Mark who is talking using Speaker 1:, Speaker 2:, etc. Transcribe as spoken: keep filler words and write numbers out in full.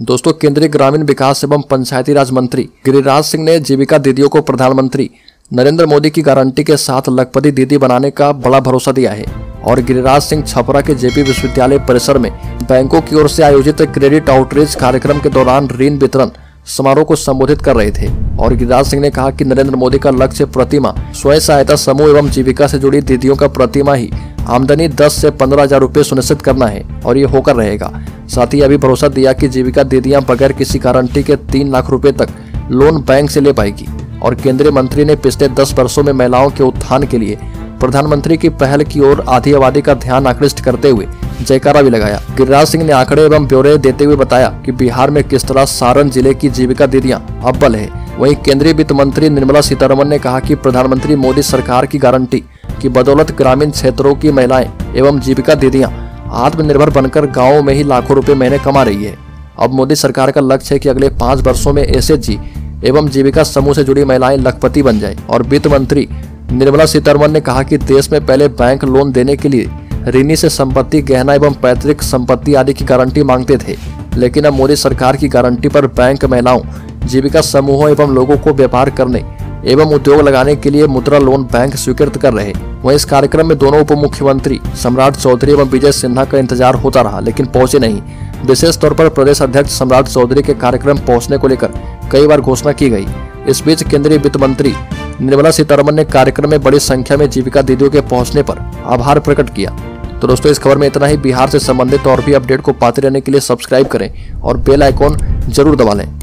Speaker 1: दोस्तों, केंद्रीय ग्रामीण विकास एवं पंचायती राज मंत्री गिरिराज सिंह ने जीविका दीदियों को प्रधानमंत्री नरेंद्र मोदी की गारंटी के साथ लखपति दीदी बनाने का बड़ा भरोसा दिया है। और गिरिराज सिंह छपरा के जेपी विश्वविद्यालय परिसर में बैंकों की ओर से आयोजित क्रेडिट आउटरीच कार्यक्रम के दौरान ऋण वितरण समारोह को संबोधित कर रहे थे। और गिरिराज सिंह ने कहा कि नरेंद्र मोदी का लक्ष्य प्रतिमा स्वयं सहायता समूह एवं जीविका से जुड़ी दीदियों का प्रतिमा ही आमदनी दस से पंद्रह हजार रुपए सुनिश्चित करना है और ये होकर रहेगा। साथ ही अभी भरोसा दिया कि जीविका दीदियां बगैर किसी गारंटी के तीन लाख रुपए तक लोन बैंक से ले पाएगी। और केंद्रीय मंत्री ने पिछले दस वर्षों में महिलाओं के उत्थान के लिए प्रधानमंत्री की पहल की ओर आधी आबादी का ध्यान आकृष्ट करते हुए जयकारा भी लगाया। गिरिराज सिंह ने आंकड़े एवं ब्यौरे देते हुए बताया कि बिहार में किस तरह सारण जिले की जीविका दीदियां अव्वल है। वहीं केंद्रीय वित्त मंत्री निर्मला सीतारमण ने कहा कि प्रधानमंत्री मोदी सरकार की गारंटी की बदौलत ग्रामीण क्षेत्रों की महिलाएं एवं जीविका दीदियां आत्मनिर्भर बनकर गाँवों में ही लाखों रुपए महीने कमा रही है। अब मोदी सरकार का लक्ष्य है कि अगले पाँच वर्षों में एस एच जी एवं जीविका समूह से जुड़ी महिलाएं लखपति बन जाए। और वित्त मंत्री निर्मला सीतारमण ने कहा कि देश में पहले बैंक लोन देने के लिए ऋणी से संपत्ति, गहना एवं पैतृक संपत्ति आदि की गारंटी मांगते थे, लेकिन अब मोदी सरकार की गारंटी पर बैंक महिलाओं, जीविका समूहों एवं लोगों को व्यापार करने एवं उद्योग लगाने के लिए मुद्रा लोन बैंक स्वीकृत कर रहे। वहीं इस कार्यक्रम में दोनों उप मुख्यमंत्री सम्राट चौधरी एवं विजय सिन्हा का इंतजार होता रहा, लेकिन पहुंचे नहीं। विशेष तौर पर प्रदेश अध्यक्ष सम्राट चौधरी के कार्यक्रम पहुंचने को लेकर कई बार घोषणा की गई। इस बीच केंद्रीय वित्त मंत्री निर्मला सीतारमण ने कार्यक्रम में बड़ी संख्या में जीविका दीदियों के पहुंचने पर आभार प्रकट किया। तो दोस्तों, इस खबर में इतना ही। बिहार से संबंधित और भी अपडेट को पाते रहने के लिए सब्सक्राइब करें और बेल आइकॉन जरूर दबा लें।